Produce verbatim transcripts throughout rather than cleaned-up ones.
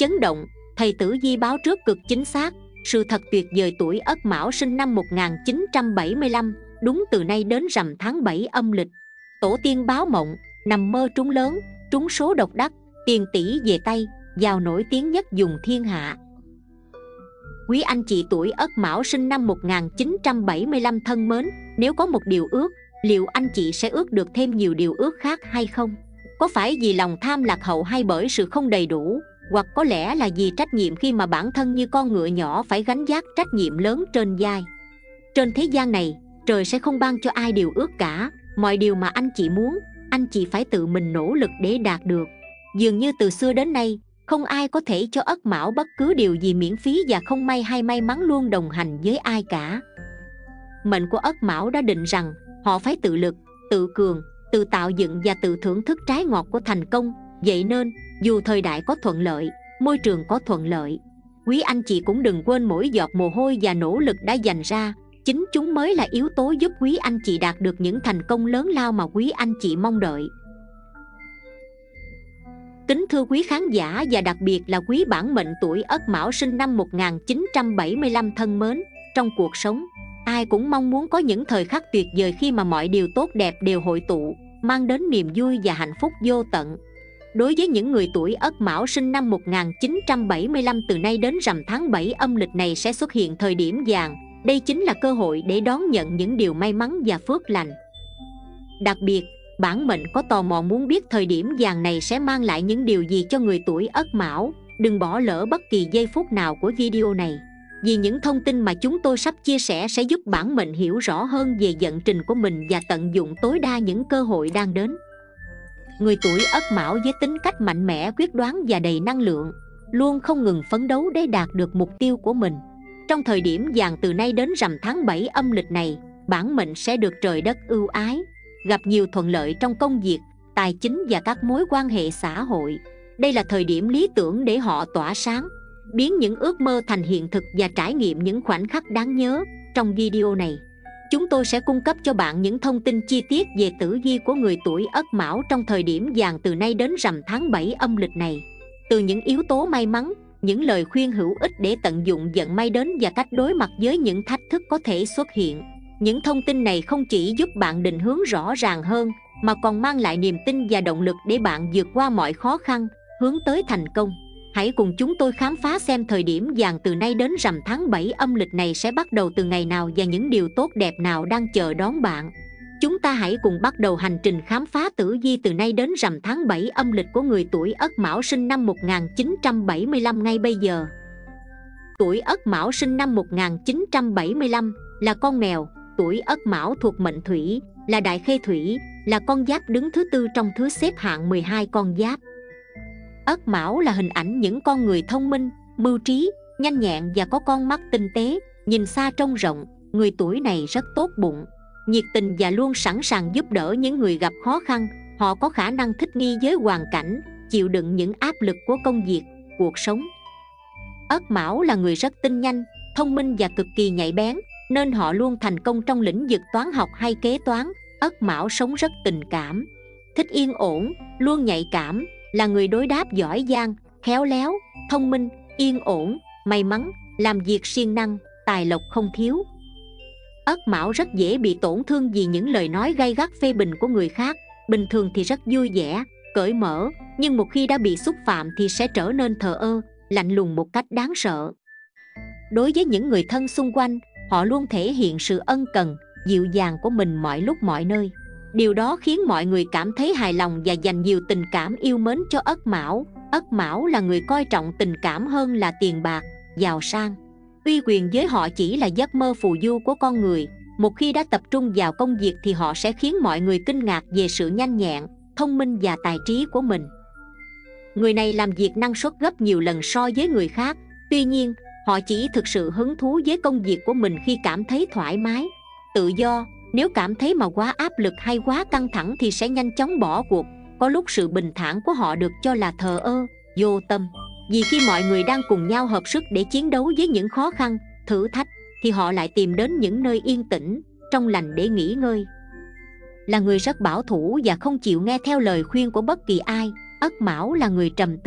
chấn động, thầy Tử Vi báo trước cực chính xác. Sự thật tuyệt vời. Tuổi Ất Mão sinh năm một nghìn chín trăm bảy mươi lăm, đúng từ nay đến rằm tháng bảy âm lịch. Tổ tiên báo mộng, nằm mơ trúng lớn, trúng số độc đắc, tiền tỷ về tay, giàu nổi tiếng nhất vùng thiên hạ. Quý anh chị tuổi Ất Mão sinh năm một nghìn chín trăm bảy mươi lăm thân mến, nếu có một điều ước, liệu anh chị sẽ ước được thêm nhiều điều ước khác hay không? Có phải vì lòng tham lạc hậu hay bởi sự không đầy đủ, hoặc có lẽ là vì trách nhiệm khi mà bản thân như con ngựa nhỏ phải gánh vác trách nhiệm lớn trên vai? Trên thế gian này, trời sẽ không ban cho ai điều ước cả. Mọi điều mà anh chị muốn, anh chị phải tự mình nỗ lực để đạt được. Dường như từ xưa đến nay, không ai có thể cho Ất Mão bất cứ điều gì miễn phí, và không may hay may mắn luôn đồng hành với ai cả. Mệnh của Ất Mão đã định rằng họ phải tự lực, tự cường, tự tạo dựng và tự thưởng thức trái ngọt của thành công. Vậy nên, dù thời đại có thuận lợi, môi trường có thuận lợi, quý anh chị cũng đừng quên mỗi giọt mồ hôi và nỗ lực đã dành ra. Chính chúng mới là yếu tố giúp quý anh chị đạt được những thành công lớn lao mà quý anh chị mong đợi. Kính thưa quý khán giả, và đặc biệt là quý bản mệnh tuổi Ất Mão sinh năm một nghìn chín trăm bảy mươi lăm thân mến, trong cuộc sống, ai cũng mong muốn có những thời khắc tuyệt vời khi mà mọi điều tốt đẹp đều hội tụ, mang đến niềm vui và hạnh phúc vô tận. Đối với những người tuổi Ất Mão sinh năm một nghìn chín trăm bảy mươi lăm, từ nay đến rằm tháng bảy âm lịch này sẽ xuất hiện thời điểm vàng. Đây chính là cơ hội để đón nhận những điều may mắn và phước lành. Đặc biệt, bản mệnh có tò mò muốn biết thời điểm vàng này sẽ mang lại những điều gì cho người tuổi Ất Mão. Đừng bỏ lỡ bất kỳ giây phút nào của video này, vì những thông tin mà chúng tôi sắp chia sẻ sẽ giúp bản mệnh hiểu rõ hơn về vận trình của mình và tận dụng tối đa những cơ hội đang đến. Người tuổi Ất Mão với tính cách mạnh mẽ, quyết đoán và đầy năng lượng, luôn không ngừng phấn đấu để đạt được mục tiêu của mình. Trong thời điểm vàng từ nay đến rằm tháng bảy âm lịch này, bản mệnh sẽ được trời đất ưu ái, gặp nhiều thuận lợi trong công việc, tài chính và các mối quan hệ xã hội. Đây là thời điểm lý tưởng để họ tỏa sáng, biến những ước mơ thành hiện thực và trải nghiệm những khoảnh khắc đáng nhớ. Trong video này, chúng tôi sẽ cung cấp cho bạn những thông tin chi tiết về tử vi của người tuổi Ất Mão trong thời điểm vàng từ nay đến rằm tháng bảy âm lịch này. Từ những yếu tố may mắn, những lời khuyên hữu ích để tận dụng vận may đến và cách đối mặt với những thách thức có thể xuất hiện. Những thông tin này không chỉ giúp bạn định hướng rõ ràng hơn, mà còn mang lại niềm tin và động lực để bạn vượt qua mọi khó khăn, hướng tới thành công. Hãy cùng chúng tôi khám phá xem thời điểm vàng từ nay đến rằm tháng bảy âm lịch này sẽ bắt đầu từ ngày nào và những điều tốt đẹp nào đang chờ đón bạn. Chúng ta hãy cùng bắt đầu hành trình khám phá tử vi từ nay đến rằm tháng bảy âm lịch của người tuổi Ất Mão sinh năm một nghìn chín trăm bảy mươi lăm ngay bây giờ. Tuổi Ất Mão sinh năm một nghìn chín trăm bảy mươi lăm là con mèo. Tuổi Ất Mão thuộc mệnh Thủy, là đại khê thủy, là con giáp đứng thứ tư trong thứ xếp hạng mười hai con giáp. Ất Mão là hình ảnh những con người thông minh, mưu trí, nhanh nhẹn và có con mắt tinh tế, nhìn xa trông rộng. Người tuổi này rất tốt bụng, nhiệt tình và luôn sẵn sàng giúp đỡ những người gặp khó khăn. Họ có khả năng thích nghi với hoàn cảnh, chịu đựng những áp lực của công việc, cuộc sống. Ất Mão là người rất tinh nhanh, thông minh và cực kỳ nhạy bén, nên họ luôn thành công trong lĩnh vực toán học hay kế toán. Ất Mão sống rất tình cảm, thích yên ổn, luôn nhạy cảm, là người đối đáp giỏi giang, khéo léo, thông minh, yên ổn, may mắn, làm việc siêng năng, tài lộc không thiếu. Ất Mão rất dễ bị tổn thương vì những lời nói gay gắt phê bình của người khác. Bình thường thì rất vui vẻ, cởi mở, nhưng một khi đã bị xúc phạm thì sẽ trở nên thờ ơ, lạnh lùng một cách đáng sợ. Đối với những người thân xung quanh, họ luôn thể hiện sự ân cần, dịu dàng của mình mọi lúc mọi nơi. Điều đó khiến mọi người cảm thấy hài lòng và dành nhiều tình cảm yêu mến cho Ất Mão. Ất Mão là người coi trọng tình cảm hơn là tiền bạc, giàu sang. Uy quyền với họ chỉ là giấc mơ phù du của con người. Một khi đã tập trung vào công việc thì họ sẽ khiến mọi người kinh ngạc về sự nhanh nhẹn, thông minh và tài trí của mình. Người này làm việc năng suất gấp nhiều lần so với người khác. Tuy nhiên, họ chỉ thực sự hứng thú với công việc của mình khi cảm thấy thoải mái, tự do. Nếu cảm thấy mà quá áp lực hay quá căng thẳng thì sẽ nhanh chóng bỏ cuộc. Có lúc sự bình thản của họ được cho là thờ ơ, vô tâm. Vì khi mọi người đang cùng nhau hợp sức để chiến đấu với những khó khăn, thử thách, thì họ lại tìm đến những nơi yên tĩnh, trong lành để nghỉ ngơi. Là người rất bảo thủ và không chịu nghe theo lời khuyên của bất kỳ ai, Ất Mão là người trầm tư,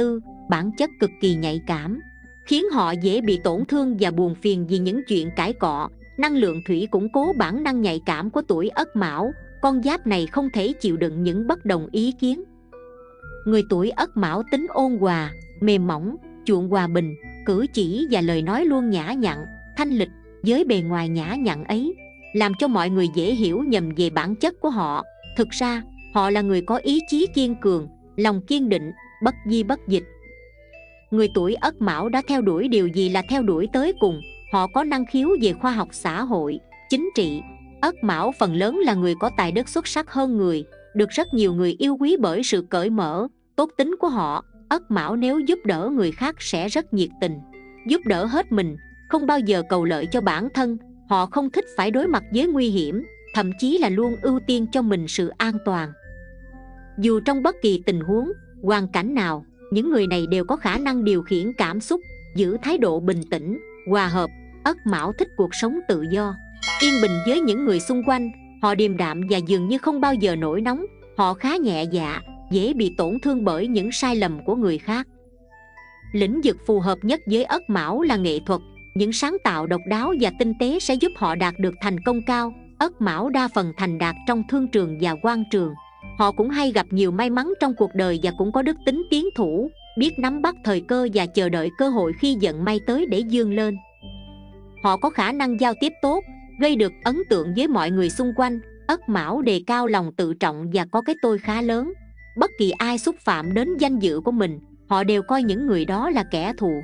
bản chất cực kỳ nhạy cảm, khiến họ dễ bị tổn thương và buồn phiền vì những chuyện cãi cọ. Năng lượng thủy củng cố bản năng nhạy cảm của tuổi Ất Mão. Con giáp này không thể chịu đựng những bất đồng ý kiến. Người tuổi Ất Mão tính ôn hòa, mềm mỏng, chuộng hòa bình, cử chỉ và lời nói luôn nhã nhặn, thanh lịch. Với bề ngoài nhã nhặn ấy, làm cho mọi người dễ hiểu nhầm về bản chất của họ. Thực ra, họ là người có ý chí kiên cường, lòng kiên định, bất di bất dịch. Người tuổi Ất Mão đã theo đuổi điều gì là theo đuổi tới cùng. Họ có năng khiếu về khoa học xã hội, chính trị. Ất Mão phần lớn là người có tài đức xuất sắc hơn người, được rất nhiều người yêu quý bởi sự cởi mở, tốt tính của họ. Ất Mão nếu giúp đỡ người khác sẽ rất nhiệt tình, giúp đỡ hết mình, không bao giờ cầu lợi cho bản thân. Họ không thích phải đối mặt với nguy hiểm, thậm chí là luôn ưu tiên cho mình sự an toàn. Dù trong bất kỳ tình huống, hoàn cảnh nào, những người này đều có khả năng điều khiển cảm xúc, giữ thái độ bình tĩnh, hòa hợp. Ất Mão thích cuộc sống tự do, yên bình với những người xung quanh. Họ điềm đạm và dường như không bao giờ nổi nóng. Họ khá nhẹ dạ, dễ bị tổn thương bởi những sai lầm của người khác. Lĩnh vực phù hợp nhất với Ất Mão là nghệ thuật. Những sáng tạo độc đáo và tinh tế sẽ giúp họ đạt được thành công cao. Ất Mão đa phần thành đạt trong thương trường và quan trường. Họ cũng hay gặp nhiều may mắn trong cuộc đời và cũng có đức tính tiến thủ, biết nắm bắt thời cơ và chờ đợi cơ hội khi vận may tới để vươn lên. Họ có khả năng giao tiếp tốt, gây được ấn tượng với mọi người xung quanh. Ất Mão đề cao lòng tự trọng và có cái tôi khá lớn. Bất kỳ ai xúc phạm đến danh dự của mình, họ đều coi những người đó là kẻ thù.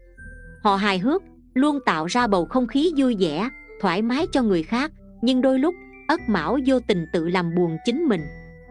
Họ hài hước, luôn tạo ra bầu không khí vui vẻ, thoải mái cho người khác. Nhưng đôi lúc, Ất Mão vô tình tự làm buồn chính mình.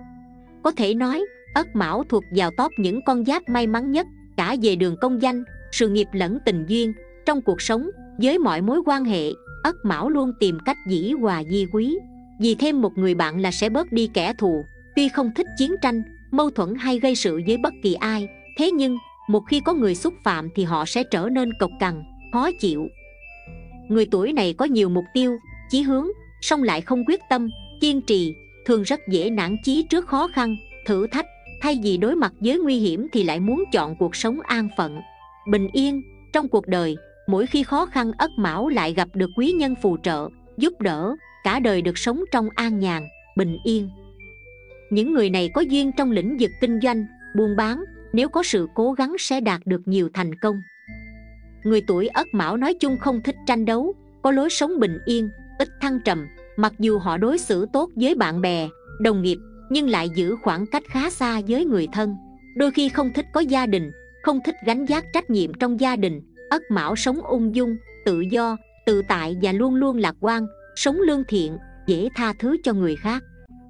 Có thể nói, Ất Mão thuộc vào top những con giáp may mắn nhất, cả về đường công danh, sự nghiệp lẫn tình duyên. Trong cuộc sống, với mọi mối quan hệ, Ất Mão luôn tìm cách dĩ hòa vi quý. Vì thêm một người bạn là sẽ bớt đi kẻ thù. Tuy không thích chiến tranh, mâu thuẫn hay gây sự với bất kỳ ai, thế nhưng một khi có người xúc phạm thì họ sẽ trở nên cộc cằn, khó chịu. Người tuổi này có nhiều mục tiêu, chí hướng, song lại không quyết tâm, kiên trì, thường rất dễ nản chí trước khó khăn, thử thách. Thay vì đối mặt với nguy hiểm thì lại muốn chọn cuộc sống an phận, bình yên. Trong cuộc đời, mỗi khi khó khăn, Ất Mão lại gặp được quý nhân phù trợ, giúp đỡ, cả đời được sống trong an nhàn, bình yên. Những người này có duyên trong lĩnh vực kinh doanh, buôn bán, nếu có sự cố gắng sẽ đạt được nhiều thành công. Người tuổi Ất Mão nói chung không thích tranh đấu, có lối sống bình yên, ít thăng trầm. Mặc dù họ đối xử tốt với bạn bè, đồng nghiệp, nhưng lại giữ khoảng cách khá xa với người thân. Đôi khi không thích có gia đình, không thích gánh vác trách nhiệm trong gia đình. Ất Mão sống ung dung, tự do, tự tại và luôn luôn lạc quan, sống lương thiện, dễ tha thứ cho người khác.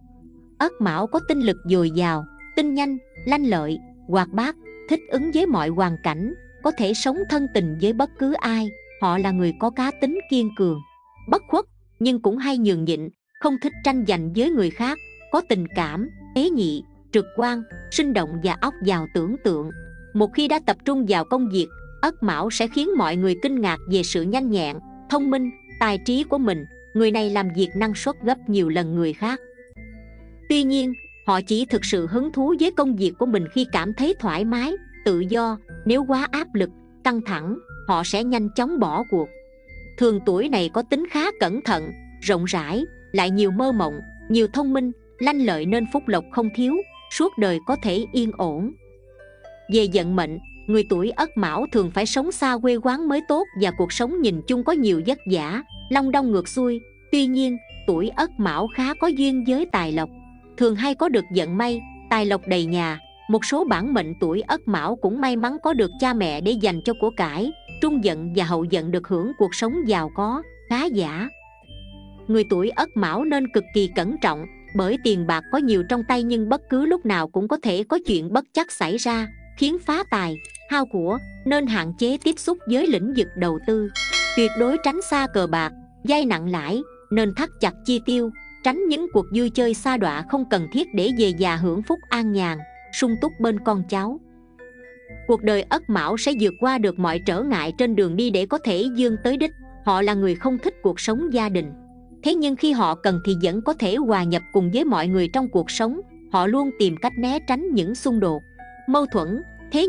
Ất Mão có tinh lực dồi dào, tinh nhanh, lanh lợi, hoạt bát, thích ứng với mọi hoàn cảnh, có thể sống thân tình với bất cứ ai. Họ là người có cá tính kiên cường, bất khuất, nhưng cũng hay nhường nhịn, không thích tranh giành với người khác, có tình cảm, tế nhị, trực quan, sinh động và óc giàu tưởng tượng. Một khi đã tập trung vào công việc, Ất Mão sẽ khiến mọi người kinh ngạc về sự nhanh nhẹn, thông minh, tài trí của mình. Người này làm việc năng suất gấp nhiều lần người khác. Tuy nhiên, họ chỉ thực sự hứng thú với công việc của mình khi cảm thấy thoải mái, tự do. Nếu quá áp lực, căng thẳng, họ sẽ nhanh chóng bỏ cuộc. Thường tuổi này có tính khá cẩn thận, rộng rãi, lại nhiều mơ mộng, nhiều thông minh, lanh lợi nên phúc lộc không thiếu, suốt đời có thể yên ổn. Về vận mệnh, người tuổi Ất Mão thường phải sống xa quê quán mới tốt và cuộc sống nhìn chung có nhiều vất vả, long đong ngược xuôi. Tuy nhiên, tuổi Ất Mão khá có duyên với tài lộc, thường hay có được vận may, tài lộc đầy nhà. Một số bản mệnh tuổi Ất Mão cũng may mắn có được cha mẹ để dành cho của cải, trung vận và hậu vận được hưởng cuộc sống giàu có, khá giả. Người tuổi Ất Mão nên cực kỳ cẩn trọng, bởi tiền bạc có nhiều trong tay nhưng bất cứ lúc nào cũng có thể có chuyện bất trắc xảy ra, khiến phá tài, hao của, nên hạn chế tiếp xúc với lĩnh vực đầu tư. Tuyệt đối tránh xa cờ bạc, vay nặng lãi, nên thắt chặt chi tiêu, tránh những cuộc vui chơi sa đọa không cần thiết để về già hưởng phúc an nhàn, sung túc bên con cháu. Cuộc đời Ất Mão sẽ vượt qua được mọi trở ngại trên đường đi để có thể vươn tới đích. Họ là người không thích cuộc sống gia đình, thế nhưng khi họ cần thì vẫn có thể hòa nhập cùng với mọi người trong cuộc sống. Họ luôn tìm cách né tránh những xung đột, mâu thuẫn. Thế nhưng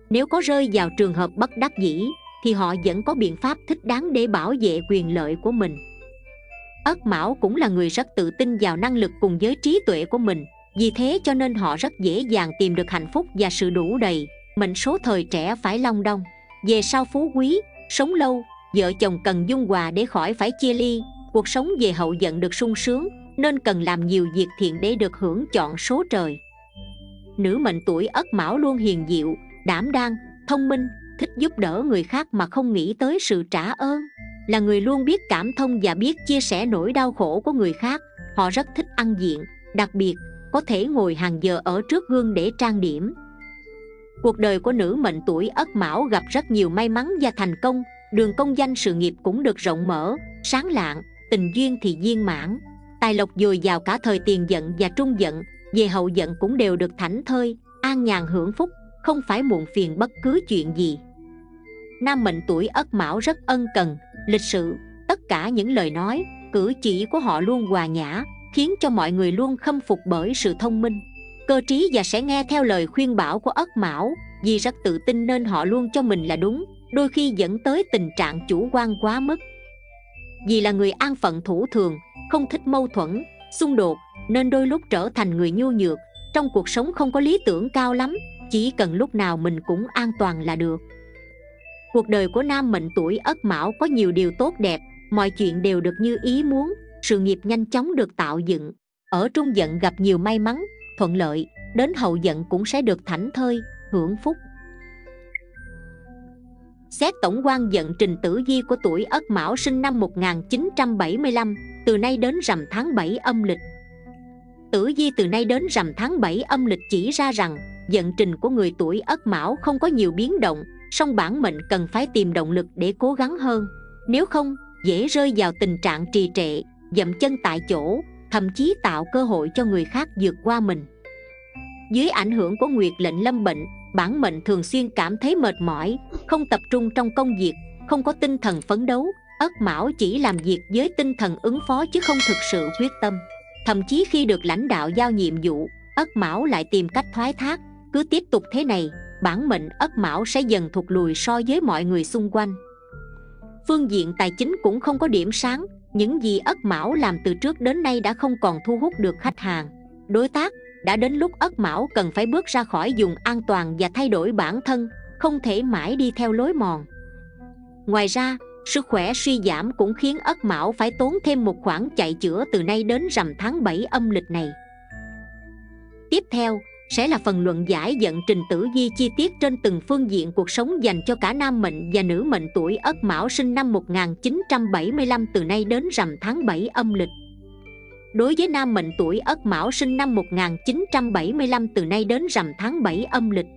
Nếu có rơi vào trường hợp bất đắc dĩ thì họ vẫn có biện pháp thích đáng để bảo vệ quyền lợi của mình. Ất Mão cũng là người rất tự tin vào năng lực cùng với trí tuệ của mình, vì thế cho nên họ rất dễ dàng tìm được hạnh phúc và sự đủ đầy. Mệnh số thời trẻ phải long đong, về sau phú quý, sống lâu, vợ chồng cần dung hòa để khỏi phải chia ly, cuộc sống về hậu vận được sung sướng, nên cần làm nhiều việc thiện để được hưởng chọn số trời. Nữ mệnh tuổi Ất Mão luôn hiền diệu, đảm đang, thông minh, thích giúp đỡ người khác mà không nghĩ tới sự trả ơn, là người luôn biết cảm thông và biết chia sẻ nỗi đau khổ của người khác. Họ rất thích ăn diện, đặc biệt có thể ngồi hàng giờ ở trước gương để trang điểm. Cuộc đời của nữ mệnh tuổi Ất Mão gặp rất nhiều may mắn và thành công, đường công danh sự nghiệp cũng được rộng mở, sáng lạng, tình duyên thì viên mãn, tài lộc dồi dào cả thời tiền vận và trung vận, về hậu vận cũng đều được thảnh thơi, an nhàn hưởng phúc, không phải muộn phiền bất cứ chuyện gì. Nam mệnh tuổi Ất Mão rất ân cần, lịch sự, tất cả những lời nói, cử chỉ của họ luôn hòa nhã, khiến cho mọi người luôn khâm phục bởi sự thông minh, cơ trí và sẽ nghe theo lời khuyên bảo của Ất Mão. Vì rất tự tin nên họ luôn cho mình là đúng, đôi khi dẫn tới tình trạng chủ quan quá mức. Vì là người an phận thủ thường, không thích mâu thuẫn, xung đột, nên đôi lúc trở thành người nhu nhược, trong cuộc sống không có lý tưởng cao lắm, chỉ cần lúc nào mình cũng an toàn là được. Cuộc đời của nam mệnh tuổi Ất Mão có nhiều điều tốt đẹp, mọi chuyện đều được như ý muốn, sự nghiệp nhanh chóng được tạo dựng, ở trung vận gặp nhiều may mắn, thuận lợi, đến hậu vận cũng sẽ được thảnh thơi, hưởng phúc. Xét tổng quan vận trình tử vi của tuổi Ất Mão sinh năm một nghìn chín trăm bảy mươi lăm, từ nay đến rằm tháng bảy âm lịch. Tử vi từ nay đến rằm tháng bảy âm lịch chỉ ra rằng vận trình của người tuổi Ất Mão không có nhiều biến động, song bản mệnh cần phải tìm động lực để cố gắng hơn, nếu không dễ rơi vào tình trạng trì trệ, dậm chân tại chỗ, thậm chí tạo cơ hội cho người khác vượt qua mình. Dưới ảnh hưởng của nguyệt lệnh lâm bệnh, bản mệnh thường xuyên cảm thấy mệt mỏi, không tập trung trong công việc, không có tinh thần phấn đấu. Ất Mão chỉ làm việc với tinh thần ứng phó chứ không thực sự quyết tâm. Thậm chí khi được lãnh đạo giao nhiệm vụ, Ất Mão lại tìm cách thoái thác. Cứ tiếp tục thế này, bản mệnh Ất Mão sẽ dần thụt lùi so với mọi người xung quanh. Phương diện tài chính cũng không có điểm sáng, những gì Ất Mão làm từ trước đến nay đã không còn thu hút được khách hàng, đối tác. Đã đến lúc Ất Mão cần phải bước ra khỏi vùng an toàn và thay đổi bản thân, không thể mãi đi theo lối mòn. Ngoài ra, sức khỏe suy giảm cũng khiến Ất Mão phải tốn thêm một khoản chạy chữa từ nay đến rằm tháng bảy âm lịch này. Tiếp theo sẽ là phần luận giải vận trình tử vi chi tiết trên từng phương diện cuộc sống dành cho cả nam mệnh và nữ mệnh tuổi Ất Mão sinh năm một nghìn chín trăm bảy mươi lăm từ nay đến rằm tháng bảy âm lịch. Đối với nam mệnh tuổi Ất Mão sinh năm một nghìn chín trăm bảy mươi lăm từ nay đến rằm tháng bảy âm lịch.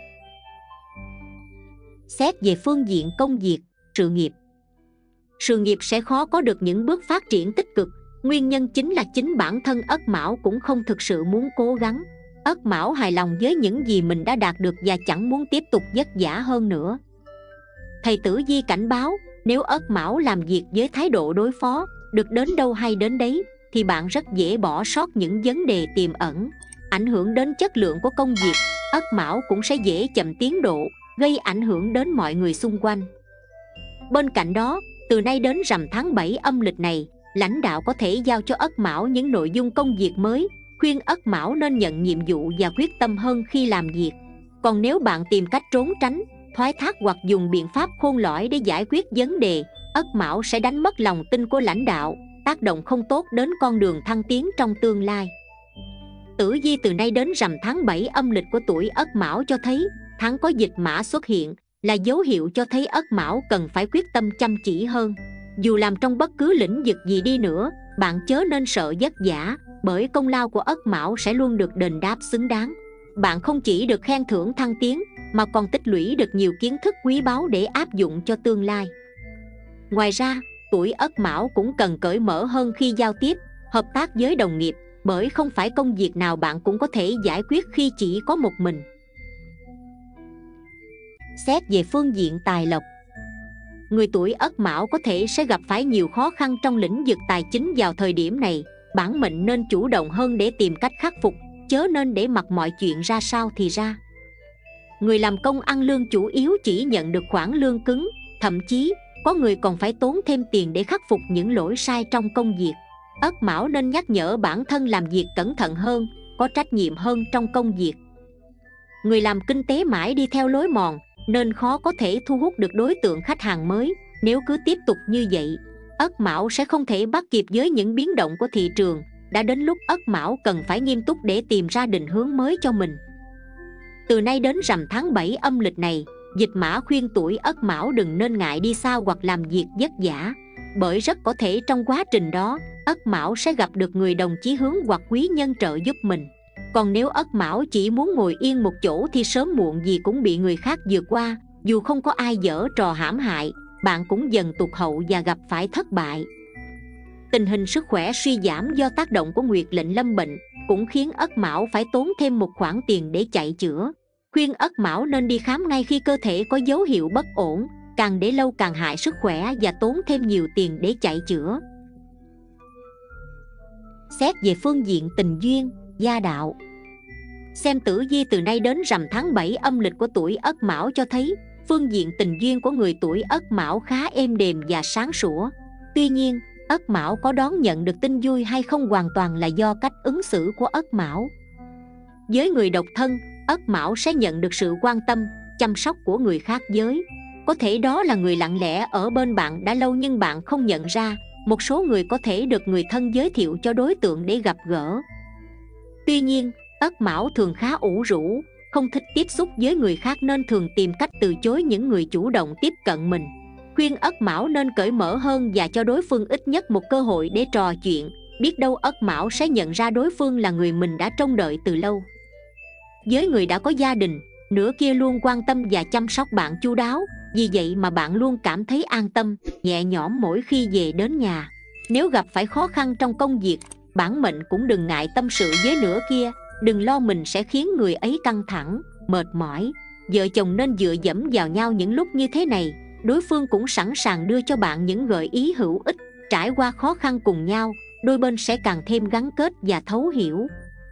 Xét về phương diện công việc, sự nghiệp. Sự nghiệp sẽ khó có được những bước phát triển tích cực, nguyên nhân chính là chính bản thân Ất Mão cũng không thực sự muốn cố gắng. Ất Mão hài lòng với những gì mình đã đạt được và chẳng muốn tiếp tục vất vả hơn nữa. Thầy tử vi cảnh báo, nếu Ất Mão làm việc với thái độ đối phó, được đến đâu hay đến đấy, thì bạn rất dễ bỏ sót những vấn đề tiềm ẩn, ảnh hưởng đến chất lượng của công việc. Ất Mão cũng sẽ dễ chậm tiến độ, gây ảnh hưởng đến mọi người xung quanh. Bên cạnh đó, từ nay đến rằm tháng bảy âm lịch này, lãnh đạo có thể giao cho Ất Mão những nội dung công việc mới, khuyên Ất Mão nên nhận nhiệm vụ và quyết tâm hơn khi làm việc. Còn nếu bạn tìm cách trốn tránh, thoái thác hoặc dùng biện pháp khôn lỏi để giải quyết vấn đề, Ất Mão sẽ đánh mất lòng tin của lãnh đạo, tác động không tốt đến con đường thăng tiến trong tương lai. Tử vi từ nay đến rằm tháng bảy âm lịch của tuổi Ất Mão cho thấy tháng có dịch mã xuất hiện, là dấu hiệu cho thấy Ất Mão cần phải quyết tâm chăm chỉ hơn. Dù làm trong bất cứ lĩnh vực gì đi nữa, bạn chớ nên sợ vất vả, bởi công lao của Ất Mão sẽ luôn được đền đáp xứng đáng. Bạn không chỉ được khen thưởng thăng tiến, mà còn tích lũy được nhiều kiến thức quý báu để áp dụng cho tương lai. Ngoài ra, tuổi Ất Mão cũng cần cởi mở hơn khi giao tiếp, hợp tác với đồng nghiệp, bởi không phải công việc nào bạn cũng có thể giải quyết khi chỉ có một mình. Xét về phương diện tài lộc, người tuổi Ất Mão có thể sẽ gặp phải nhiều khó khăn trong lĩnh vực tài chính vào thời điểm này. Bản mệnh nên chủ động hơn để tìm cách khắc phục, chớ nên để mặc mọi chuyện ra sao thì ra. Người làm công ăn lương chủ yếu chỉ nhận được khoản lương cứng, thậm chí có người còn phải tốn thêm tiền để khắc phục những lỗi sai trong công việc. Ất Mão nên nhắc nhở bản thân làm việc cẩn thận hơn, có trách nhiệm hơn trong công việc. Người làm kinh tế mãi đi theo lối mòn nên khó có thể thu hút được đối tượng khách hàng mới. Nếu cứ tiếp tục như vậy, Ất Mão sẽ không thể bắt kịp với những biến động của thị trường. Đã đến lúc Ất Mão cần phải nghiêm túc để tìm ra định hướng mới cho mình. Từ nay đến rằm tháng bảy âm lịch này, Dịch Mã khuyên tuổi Ất Mão đừng nên ngại đi xa hoặc làm việc vất vả, bởi rất có thể trong quá trình đó Ất Mão sẽ gặp được người đồng chí hướng hoặc quý nhân trợ giúp mình. Còn nếu Ất Mão chỉ muốn ngồi yên một chỗ thì sớm muộn gì cũng bị người khác vượt qua. Dù không có ai giở trò hãm hại, bạn cũng dần tụt hậu và gặp phải thất bại. Tình hình sức khỏe suy giảm do tác động của Nguyệt lệnh lâm bệnh cũng khiến Ất Mão phải tốn thêm một khoản tiền để chạy chữa. Khuyên Ất Mão nên đi khám ngay khi cơ thể có dấu hiệu bất ổn, càng để lâu càng hại sức khỏe và tốn thêm nhiều tiền để chạy chữa. Xét về phương diện tình duyên, gia đạo. Xem tử vi từ nay đến rằm tháng bảy âm lịch của tuổi Ất Mão cho thấy phương diện tình duyên của người tuổi Ất Mão khá êm đềm và sáng sủa. Tuy nhiên, Ất Mão có đón nhận được tin vui hay không hoàn toàn là do cách ứng xử của Ất Mão. Với người độc thân, Ất Mão sẽ nhận được sự quan tâm, chăm sóc của người khác giới. Có thể đó là người lặng lẽ ở bên bạn đã lâu nhưng bạn không nhận ra. Một số người có thể được người thân giới thiệu cho đối tượng để gặp gỡ. Tuy nhiên, Ất Mão thường khá ủ rũ, không thích tiếp xúc với người khác nên thường tìm cách từ chối những người chủ động tiếp cận mình. Khuyên Ất Mão nên cởi mở hơn và cho đối phương ít nhất một cơ hội để trò chuyện. Biết đâu Ất Mão sẽ nhận ra đối phương là người mình đã trông đợi từ lâu. Với người đã có gia đình, nửa kia luôn quan tâm và chăm sóc bạn chu đáo. Vì vậy mà bạn luôn cảm thấy an tâm, nhẹ nhõm mỗi khi về đến nhà. Nếu gặp phải khó khăn trong công việc, bản mệnh cũng đừng ngại tâm sự với nửa kia. Đừng lo mình sẽ khiến người ấy căng thẳng, mệt mỏi. Vợ chồng nên dựa dẫm vào nhau những lúc như thế này. Đối phương cũng sẵn sàng đưa cho bạn những gợi ý hữu ích. Trải qua khó khăn cùng nhau, đôi bên sẽ càng thêm gắn kết và thấu hiểu.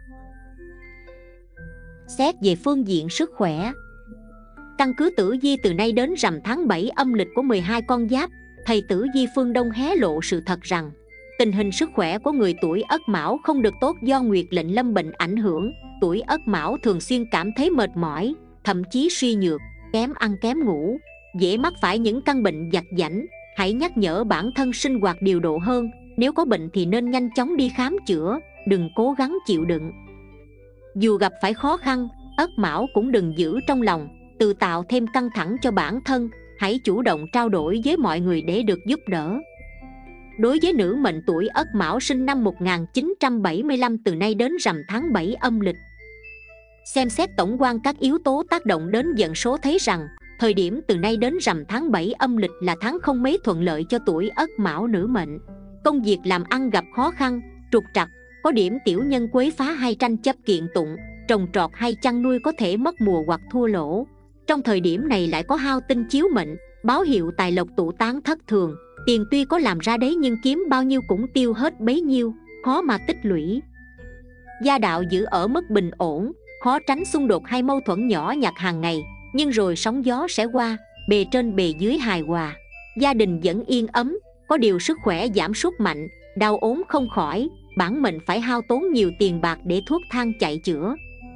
Xét về phương diện sức khỏe. Căn cứ tử vi từ nay đến rằm tháng bảy âm lịch của mười hai con giáp, thầy tử vi Phương Đông hé lộ sự thật rằng tình hình sức khỏe của người tuổi Ất Mão không được tốt do Nguyệt lệnh lâm bệnh ảnh hưởng. Tuổi Ất Mão thường xuyên cảm thấy mệt mỏi, thậm chí suy nhược, kém ăn kém ngủ, dễ mắc phải những căn bệnh vặt vãnh. Hãy nhắc nhở bản thân sinh hoạt điều độ hơn. Nếu có bệnh thì nên nhanh chóng đi khám chữa, đừng cố gắng chịu đựng. Dù gặp phải khó khăn, Ất Mão cũng đừng giữ trong lòng, tự tạo thêm căng thẳng cho bản thân. Hãy chủ động trao đổi với mọi người để được giúp đỡ. Đối với nữ mệnh tuổi Ất Mão sinh năm một nghìn chín trăm bảy mươi lăm từ nay đến rằm tháng bảy âm lịch. Xem xét tổng quan các yếu tố tác động đến vận số thấy rằng thời điểm từ nay đến rằm tháng bảy âm lịch là tháng không mấy thuận lợi cho tuổi Ất Mão nữ mệnh. Công việc làm ăn gặp khó khăn, trục trặc, có điểm tiểu nhân quấy phá hay tranh chấp kiện tụng. Trồng trọt hay chăn nuôi có thể mất mùa hoặc thua lỗ. Trong thời điểm này lại có hao tinh chiếu mệnh, báo hiệu tài lộc tụ tán thất thường. Tiền tuy có làm ra đấy nhưng kiếm bao nhiêu cũng tiêu hết bấy nhiêu, khó mà tích lũy. Gia đạo giữ ở mức bình ổn, khó tránh xung đột hay mâu thuẫn nhỏ nhặt hàng ngày. Nhưng rồi sóng gió sẽ qua, bề trên bề dưới hài hòa. Gia đình vẫn yên ấm, có điều sức khỏe giảm sút mạnh, đau ốm không khỏi. Bản mệnh phải hao tốn nhiều tiền bạc để thuốc thang chạy chữa.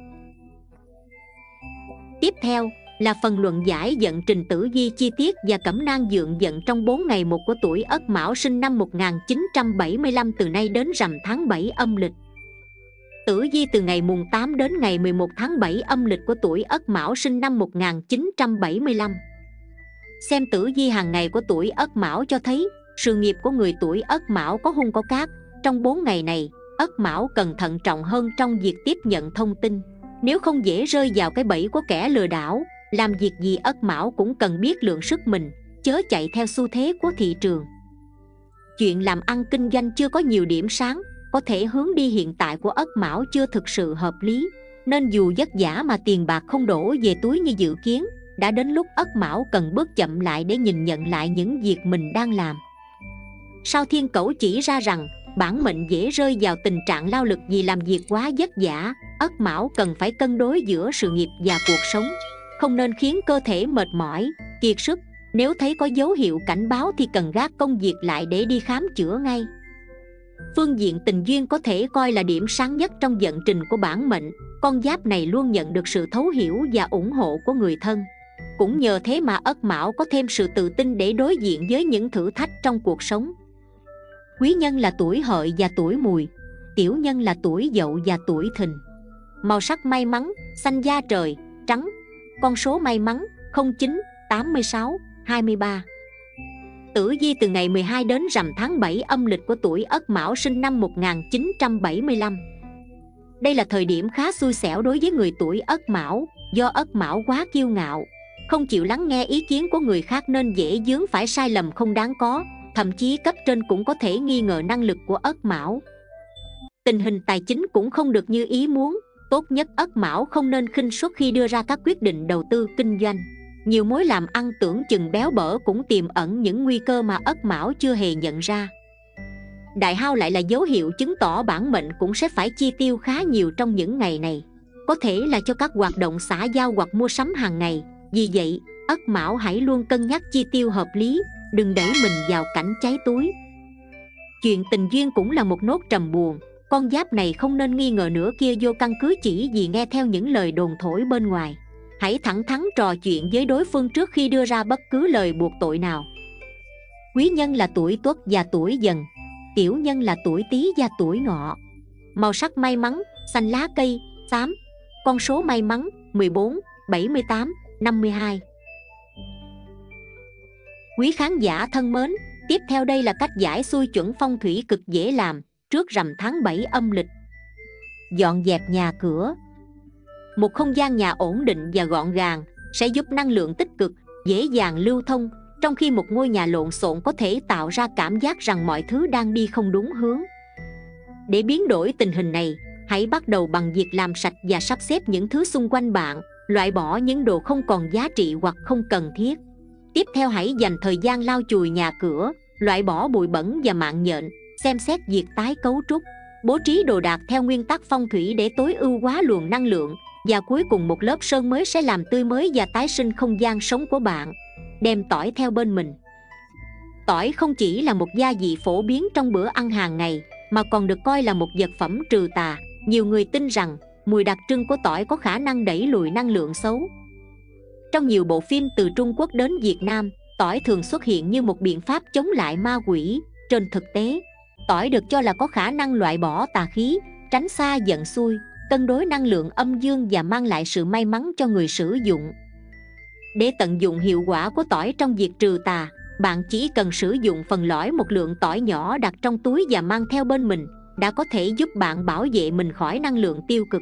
Tiếp theo là phần luận giải vận trình tử vi chi tiết và cẩm nang dượng vận trong bốn ngày một của tuổi Ất Mão sinh năm một nghìn chín trăm bảy mươi lăm từ nay đến rằm tháng bảy âm lịch. Tử vi từ ngày mùng tám đến ngày mười một tháng bảy âm lịch của tuổi Ất Mão sinh năm một nghìn chín trăm bảy mươi lăm. Xem tử vi hàng ngày của tuổi Ất Mão cho thấy sự nghiệp của người tuổi Ất Mão có hung có cát. Trong bốn ngày này, Ất Mão cần thận trọng hơn trong việc tiếp nhận thông tin. Nếu không dễ rơi vào cái bẫy của kẻ lừa đảo. Làm việc gì Ất Mão cũng cần biết lượng sức mình, chớ chạy theo xu thế của thị trường. Chuyện làm ăn kinh doanh chưa có nhiều điểm sáng, có thể hướng đi hiện tại của Ất Mão chưa thực sự hợp lý. Nên dù vất vả mà tiền bạc không đổ về túi như dự kiến. Đã đến lúc Ất Mão cần bước chậm lại để nhìn nhận lại những việc mình đang làm. Sao Thiên Cẩu chỉ ra rằng bản mệnh dễ rơi vào tình trạng lao lực vì làm việc quá vất vả. Ất Mão cần phải cân đối giữa sự nghiệp và cuộc sống. không nên khiến cơ thể mệt mỏi, kiệt sức. Nếu thấy có dấu hiệu cảnh báo thì cần gác công việc lại để đi khám chữa ngay. Phương diện tình duyên có thể coi là điểm sáng nhất trong vận trình của bản mệnh. Con giáp này luôn nhận được sự thấu hiểu và ủng hộ của người thân. Cũng nhờ thế mà Ất Mão có thêm sự tự tin để đối diện với những thử thách trong cuộc sống. Quý nhân là tuổi Hợi và tuổi Mùi, tiểu nhân là tuổi Dậu và tuổi Thìn. Màu sắc may mắn, xanh da trời, trắng. Con số may mắn không chín, tám mươi sáu, hai mươi ba. Tử vi từ ngày mười hai đến rằm tháng bảy âm lịch của tuổi Ất Mão sinh năm một nghìn chín trăm bảy mươi lăm. Đây là thời điểm khá xui xẻo đối với người tuổi Ất Mão, do Ất Mão quá kiêu ngạo, không chịu lắng nghe ý kiến của người khác nên dễ vướng phải sai lầm không đáng có, thậm chí cấp trên cũng có thể nghi ngờ năng lực của Ất Mão. Tình hình tài chính cũng không được như ý muốn, tốt nhất Ất Mão không nên khinh suất khi đưa ra các quyết định đầu tư kinh doanh. Nhiều mối làm ăn tưởng chừng béo bở cũng tiềm ẩn những nguy cơ mà Ất Mão chưa hề nhận ra. Đại hao lại là dấu hiệu chứng tỏ bản mệnh cũng sẽ phải chi tiêu khá nhiều trong những ngày này, có thể là cho các hoạt động xã giao hoặc mua sắm hàng ngày. Vì vậy, Ất Mão hãy luôn cân nhắc chi tiêu hợp lý, đừng đẩy mình vào cảnh cháy túi. Chuyện tình duyên cũng là một nốt trầm buồn. Con giáp này không nên nghi ngờ nửa kia vô căn cứ chỉ vì nghe theo những lời đồn thổi bên ngoài. Hãy thẳng thắn trò chuyện với đối phương trước khi đưa ra bất cứ lời buộc tội nào. Quý nhân là tuổi Tuất và tuổi Dần, tiểu nhân là tuổi Tý và tuổi Ngọ. Màu sắc may mắn, xanh lá cây, xám. Con số may mắn mười bốn, bảy mươi tám, năm mươi hai. Quý khán giả thân mến, tiếp theo đây là cách giải xui chuẩn phong thủy cực dễ làm trước rằm tháng bảy âm lịch. Dọn dẹp nhà cửa. Một không gian nhà ổn định và gọn gàng sẽ giúp năng lượng tích cực dễ dàng lưu thông, trong khi một ngôi nhà lộn xộn có thể tạo ra cảm giác rằng mọi thứ đang đi không đúng hướng. Để biến đổi tình hình này, hãy bắt đầu bằng việc làm sạch và sắp xếp những thứ xung quanh bạn, loại bỏ những đồ không còn giá trị hoặc không cần thiết. Tiếp theo hãy dành thời gian lau chùi nhà cửa, loại bỏ bụi bẩn và mạng nhện, xem xét việc tái cấu trúc, bố trí đồ đạc theo nguyên tắc phong thủy để tối ưu hóa luồng năng lượng. Và cuối cùng một lớp sơn mới sẽ làm tươi mới và tái sinh không gian sống của bạn. Đem tỏi theo bên mình. Tỏi không chỉ là một gia vị phổ biến trong bữa ăn hàng ngày, mà còn được coi là một vật phẩm trừ tà. Nhiều người tin rằng mùi đặc trưng của tỏi có khả năng đẩy lùi năng lượng xấu. Trong nhiều bộ phim từ Trung Quốc đến Việt Nam, tỏi thường xuất hiện như một biện pháp chống lại ma quỷ. Trên thực tế, tỏi được cho là có khả năng loại bỏ tà khí, tránh xa vận xui, cân đối năng lượng âm dương và mang lại sự may mắn cho người sử dụng. Để tận dụng hiệu quả của tỏi trong việc trừ tà, bạn chỉ cần sử dụng phần lõi một lượng tỏi nhỏ đặt trong túi và mang theo bên mình, đã có thể giúp bạn bảo vệ mình khỏi năng lượng tiêu cực.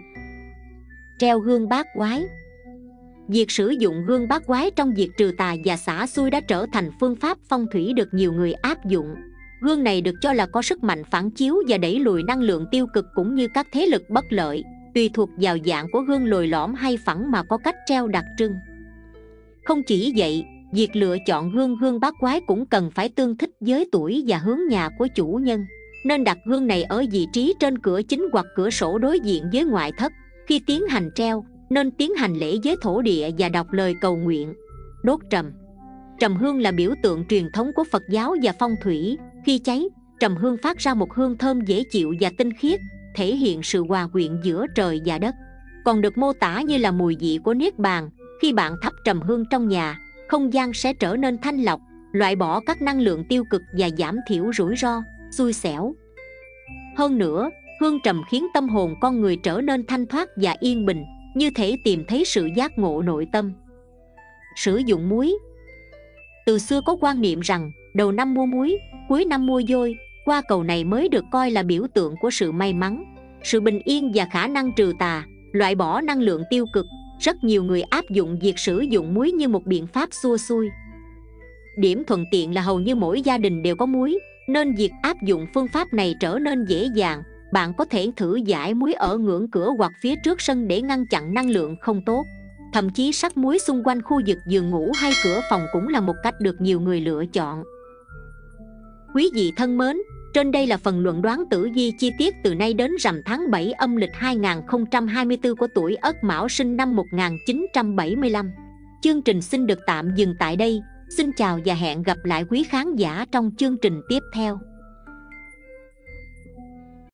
Treo gương bát quái. Việc sử dụng gương bát quái trong việc trừ tà và xả xui đã trở thành phương pháp phong thủy được nhiều người áp dụng. Gương này được cho là có sức mạnh phản chiếu và đẩy lùi năng lượng tiêu cực cũng như các thế lực bất lợi. Tùy thuộc vào dạng của gương lồi lõm hay phẳng mà có cách treo đặc trưng. Không chỉ vậy, việc lựa chọn gương gương bát quái cũng cần phải tương thích với tuổi và hướng nhà của chủ nhân. Nên đặt gương này ở vị trí trên cửa chính hoặc cửa sổ đối diện với ngoại thất. Khi tiến hành treo, nên tiến hành lễ với thổ địa và đọc lời cầu nguyện. Đốt trầm. Trầm hương là biểu tượng truyền thống của Phật giáo và phong thủy. Khi cháy, trầm hương phát ra một hương thơm dễ chịu và tinh khiết, thể hiện sự hòa quyện giữa trời và đất. Còn được mô tả như là mùi vị của niết bàn. Khi bạn thắp trầm hương trong nhà, không gian sẽ trở nên thanh lọc, loại bỏ các năng lượng tiêu cực và giảm thiểu rủi ro, xui xẻo. Hơn nữa, hương trầm khiến tâm hồn con người trở nên thanh thoát và yên bình, như thể tìm thấy sự giác ngộ nội tâm. Sử dụng muối. Từ xưa có quan niệm rằng đầu năm mua muối, cuối năm mua vôi. Qua cầu này mới được coi là biểu tượng của sự may mắn, sự bình yên và khả năng trừ tà, loại bỏ năng lượng tiêu cực. Rất nhiều người áp dụng việc sử dụng muối như một biện pháp xua xui. Điểm thuận tiện là hầu như mỗi gia đình đều có muối, nên việc áp dụng phương pháp này trở nên dễ dàng. Bạn có thể thử giải muối ở ngưỡng cửa hoặc phía trước sân để ngăn chặn năng lượng không tốt. Thậm chí sắc muối xung quanh khu vực giường ngủ hay cửa phòng cũng là một cách được nhiều người lựa chọn. Quý vị thân mến, trên đây là phần luận đoán tử vi chi tiết từ nay đến rằm tháng bảy âm lịch hai nghìn không trăm hai mươi tư của tuổi Ất Mão sinh năm một nghìn chín trăm bảy mươi lăm. Chương trình xin được tạm dừng tại đây. Xin chào và hẹn gặp lại quý khán giả trong chương trình tiếp theo.